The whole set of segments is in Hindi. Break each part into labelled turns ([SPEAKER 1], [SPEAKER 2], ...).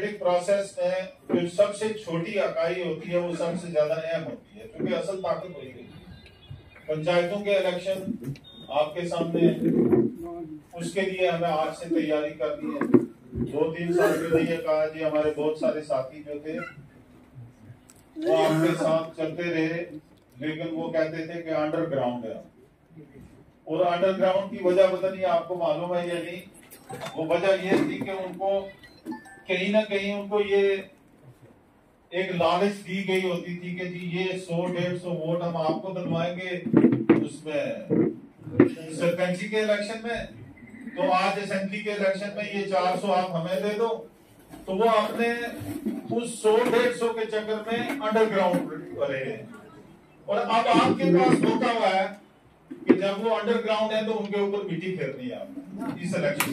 [SPEAKER 1] डेमोक्रेटिक प्रोसेस में जो सबसे छोटी इकाई होती है वो सबसे ज्यादा अहम होती है, क्योंकि असल ताकत वही है। पंचायतों के इलेक्शन आपके सामने, उसके लिए हमें आज से तैयारी करनी है। 2-3 साल पहले ये कहा जी, हमारे बहुत सारे साथी जो थे वो आपके साथ चलते रहे, लेकिन वो कहते थे कि अंडरग्राउंड है, और अंडरग्राउंड की वजह पता नहीं आपको मालूम है या नहीं। वो वजह ये थी कि उनको कहीं ना कहीं उनको ये एक लालच दी गई होती थी कि जी ये 100-150 वोट हम आपको दिलवाएंगे उसमें सरपंची के इलेक्शन में, तो आज असेंबली के इलेक्शन में ये 400 आप हमें दे दो। तो वो अपने उस 100-150 के चक्कर में अंडरग्राउंड रहे हैं, और अब आपके पास मौका हुआ है कि जब वो अंडरग्राउंड है तो उनके ऊपर मिट्टी फेरनी है आपने इस इलेक्शन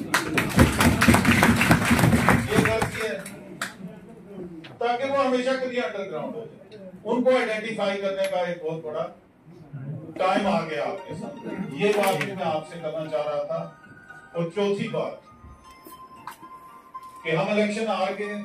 [SPEAKER 1] ये गलती है, ताकि वो हमेशा के लिए अंडरग्राउंड हो जाए। उनको आइडेंटिफाई करने का एक बहुत बड़ा टाइम आ गया आपके सामने। ये बात मैं आपसे करना चाह रहा था। और चौथी बात कि हम इलेक्शन हार गए,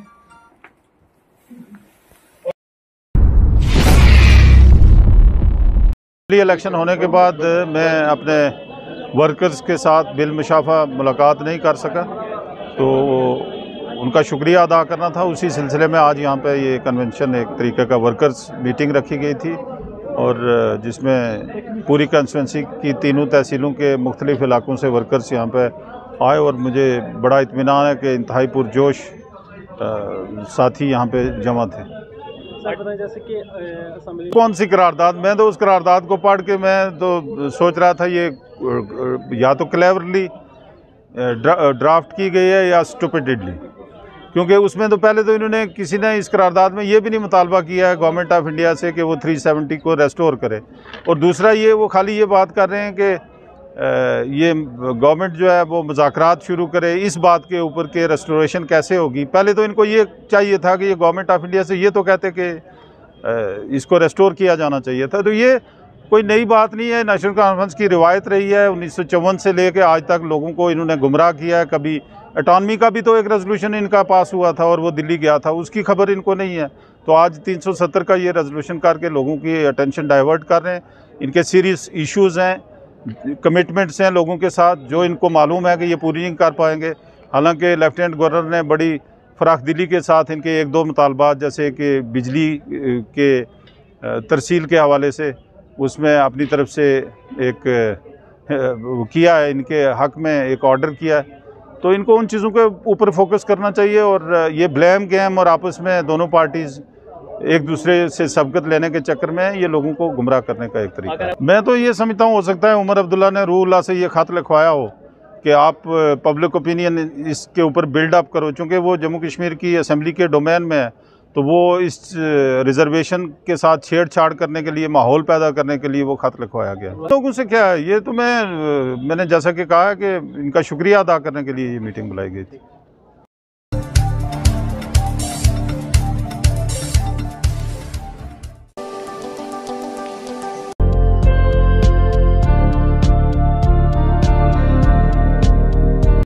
[SPEAKER 2] इलेक्शन होने के बाद मैं अपने वर्कर्स के साथ बिलमुशाफा मुलाकात नहीं कर सका, तो उनका शुक्रिया अदा करना था। उसी सिलसिले में आज यहाँ पे ये कन्वेंशन, एक तरीके का वर्कर्स मीटिंग रखी गई थी, और जिसमें पूरी कंस्टिट्यूंसी की तीनों तहसीलों के मुख्तलिफ इलाकों से वर्कर्स यहाँ पे आए, और मुझे बड़ा इत्मीनान है कि इंतहाई पुरजोश साथी यहाँ पे जमा थे।
[SPEAKER 3] जैसे कि
[SPEAKER 2] कौन सी करारदाद, मैं तो उस करारदाद को पढ़ के मैं तो सोच रहा था ये या तो क्लेवरली ड्राफ्ट की गई है या स्टूपिडिटली, क्योंकि उसमें तो पहले तो इन्होंने, किसी ने इस करारदाद में ये भी नहीं मुतालबा किया है गवर्नमेंट ऑफ इंडिया से कि वो 370 को रेस्टोर करे, और दूसरा ये वो खाली ये बात कर रहे हैं कि ये गवर्नमेंट जो है वो मुज़ाकरात शुरू करे इस बात के ऊपर कि रेस्टोरेशन कैसे होगी। पहले तो इनको ये चाहिए था कि ये गवर्नमेंट ऑफ इंडिया से ये तो कहते कि इसको रेस्टोर किया जाना चाहिए था। तो ये कोई नई बात नहीं है, नेशनल कॉन्फ्रेंस की रिवायत रही है। 1954 से लेकर आज तक लोगों को इन्होंने गुमराह किया है। कभी अटॉनमी का भी तो एक रेजोल्यूशन इनका पास हुआ था और वो दिल्ली गया था, उसकी खबर इनको नहीं है। तो आज 370 का ये रेजोल्यूशन करके लोगों की अटेंशन डाइवर्ट कर रहे हैं। इनके सीरियस इश्यूज़ हैं, कमिटमेंट्स हैं लोगों के साथ, जो इनको मालूम है कि ये पूरी नहीं कर पाएंगे। हालांकि लेफ्टिनेंट गवर्नर ने बड़ी फराखदिली के साथ इनके 1-2 मुतालबात, जैसे कि बिजली के तरसील के हवाले से, उसमें अपनी तरफ से एक किया है, इनके हक़ में एक ऑर्डर किया है। तो इनको उन चीज़ों के ऊपर फोकस करना चाहिए, और ये ब्लेम गेम और आपस में दोनों पार्टीज़ एक दूसरे से सबकत लेने के चक्कर में ये लोगों को गुमराह करने का एक तरीका है। मैं तो ये समझता हूँ, हो सकता है उमर अब्दुल्ला ने रूहुल्लाह से ये ख़त लिखवाया हो कि आप पब्लिक ओपिनियन इसके ऊपर बिल्डअप करो, चूँकि वो जम्मू कश्मीर की असम्बली के डोमेन में है, तो वो इस रिजर्वेशन के साथ छेड़छाड़ करने के लिए, माहौल पैदा करने के लिए वो ख़त लिखवाया गया। लोगों से क्या है, ये तो मैंने जैसा कि कहा है कि इनका शुक्रिया अदा करने के लिए ये मीटिंग बुलाई गई थी।